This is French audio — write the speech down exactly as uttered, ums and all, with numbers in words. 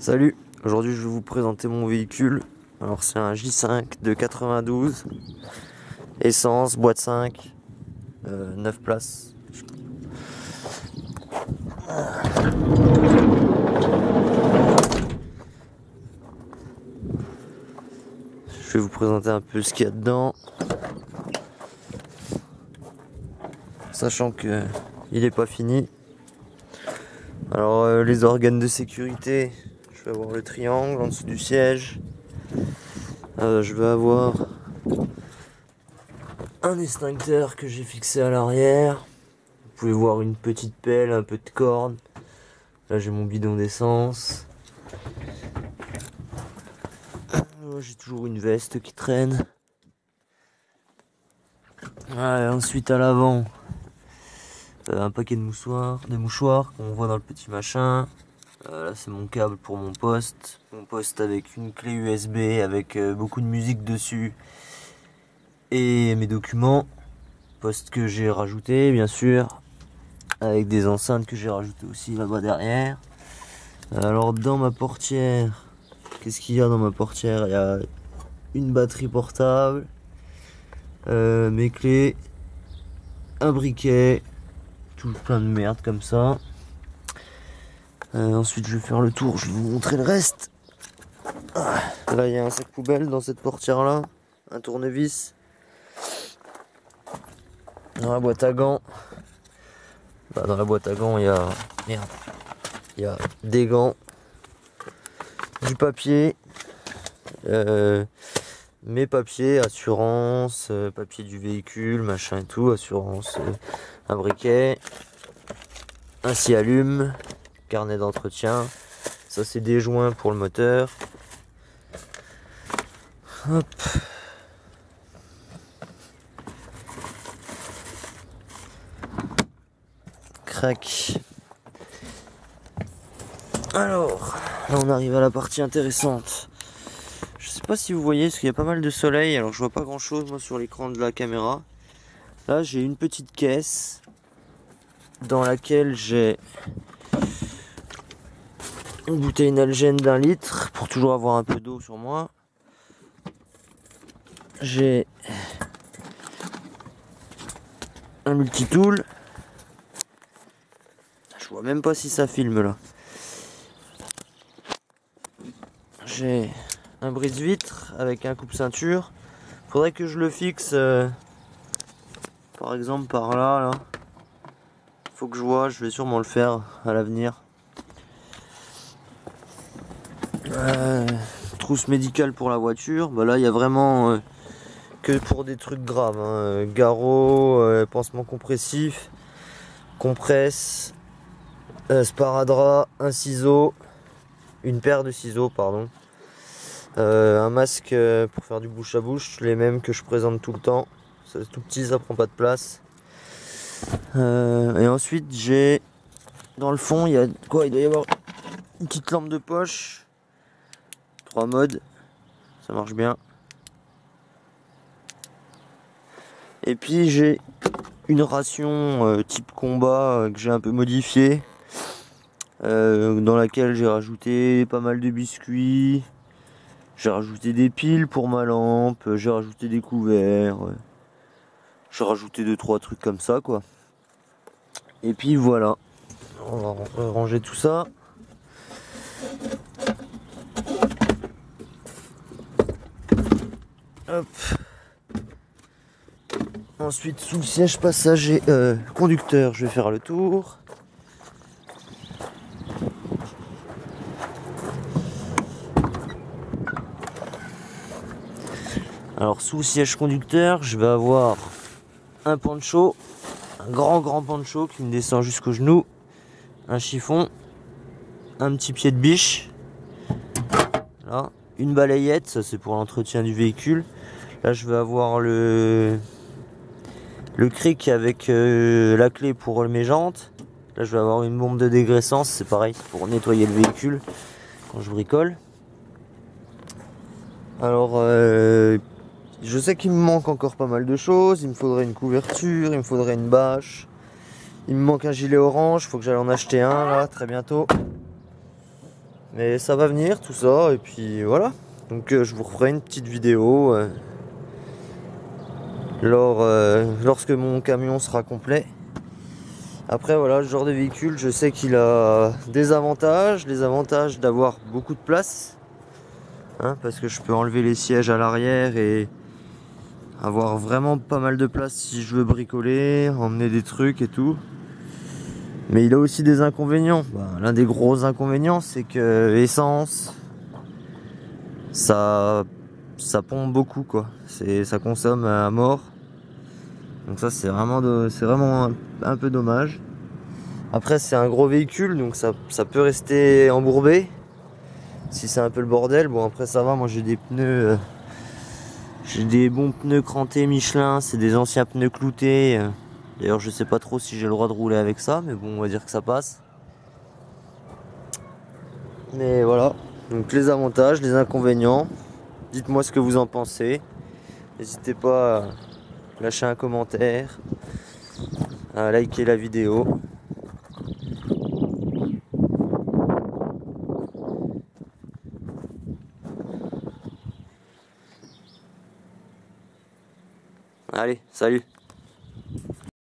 Salut, aujourd'hui je vais vous présenter mon véhicule. Alors c'est un J cinq de quatre-vingt-douze, essence, boîte cinq, euh, neuf places. Je vais vous présenter un peu ce qu'il y a dedans, sachant que il n'est pas fini. Alors euh, les organes de sécurité, je vais avoir le triangle en dessous du siège. Euh, je vais avoir un extincteur que j'ai fixé à l'arrière. Vous pouvez voir une petite pelle, un peu de corde. Là j'ai mon bidon d'essence. J'ai toujours une veste qui traîne. Ouais, ensuite à l'avant, euh, un paquet de mouchoirs, de mouchoirs qu'on voit dans le petit machin. Euh, là c'est mon câble pour mon poste. Mon poste avec une clé U S B avec euh, beaucoup de musique dessus. Et mes documents. Poste que j'ai rajouté bien sûr. Avec des enceintes que j'ai rajoutées aussi là-bas derrière. Alors dans ma portière, qu'est-ce qu'il y a dans ma portière? Il y a une batterie portable, euh, mes clés, un briquet, tout plein de merde comme ça. Euh, ensuite je vais faire le tour, je vais vous montrer le reste. Ah, là il y a un sac poubelle dans cette portière là, un tournevis. Dans la boîte à gants, bah, dans la boîte à gants il y a merde, il y a des gants, du papier, euh, mes papiers, assurance, euh, papier du véhicule, machin et tout, assurance, euh, un briquet, un scie-allume, carnet d'entretien, ça c'est des joints pour le moteur. Hop. Crac. Alors, là on arrive à la partie intéressante. Je sais pas si vous voyez, parce qu'il y a pas mal de soleil, alors je vois pas grand chose moi sur l'écran de la caméra. Là j'ai une petite caisse dans laquelle j'ai une bouteille Nalgene d'un litre pour toujours avoir un peu d'eau sur moi. J'ai un multitool. Je vois même pas si ça filme là. J'ai un brise-vitre avec un coupe-ceinture. Faudrait que je le fixe euh, par exemple par là, là. Faut que je vois, je vais sûrement le faire à l'avenir. Euh, trousse médicale pour la voiture. Bah là il y a vraiment euh, que pour des trucs graves. Hein. Garrot, euh, pansement compressif, compresse, euh, sparadrap, un ciseau, une paire de ciseaux pardon. Euh, un masque pour faire du bouche à bouche, les mêmes que je présente tout le temps. C'est tout petit, ça prend pas de place. Euh, et ensuite j'ai dans le fond il y a quoi? Il doit y avoir une petite lampe de poche, trois modes, ça marche bien. Et puis j'ai une ration euh, type combat euh, que j'ai un peu modifiée, euh, dans laquelle j'ai rajouté pas mal de biscuits. J'ai rajouté des piles pour ma lampe, j'ai rajouté des couverts, j'ai rajouté deux trois trucs comme ça quoi. Et puis voilà, on va ranger tout ça. Hop. Ensuite sous le siège passager, euh, conducteur, je vais faire le tour. Alors sous le siège conducteur, je vais avoir un poncho, un grand grand poncho qui me descend jusqu'au genou, un chiffon, un petit pied de biche, là, une balayette, ça c'est pour l'entretien du véhicule. Là je vais avoir le le cric avec euh, la clé pour mes jantes. Là je vais avoir une bombe de dégraissance, c'est pareil, c'est pour nettoyer le véhicule quand je bricole. Alors euh, je sais qu'il me manque encore pas mal de choses. Il me faudrait une couverture, il me faudrait une bâche. Il me manque un gilet orange, faut que j'aille en acheter un là très bientôt. Mais ça va venir tout ça, et puis voilà. Donc euh, je vous referai une petite vidéo euh, lors, euh, lorsque mon camion sera complet. Après voilà, ce genre de véhicule, je sais qu'il a des avantages, les avantages d'avoir beaucoup de place, hein, parce que je peux enlever les sièges à l'arrière et avoir vraiment pas mal de place si je veux bricoler, emmener des trucs et tout. Mais il a aussi des inconvénients. Bah, l'un des gros inconvénients, c'est que essence, ça, ça pompe beaucoup quoi. C'est, ça consomme à mort. Donc ça c'est vraiment, de, c'est vraiment un, un peu dommage. Après c'est un gros véhicule, donc ça, ça peut rester embourbé. Si c'est un peu le bordel, bon après ça va. Moi j'ai des pneus, euh, j'ai des bons pneus crantés Michelin. C'est des anciens pneus cloutés. Euh. D'ailleurs je sais pas trop si j'ai le droit de rouler avec ça, mais bon on va dire que ça passe. Mais voilà, donc les avantages, les inconvénients. Dites-moi ce que vous en pensez. N'hésitez pas à lâcher un commentaire, à liker la vidéo. Allez, salut!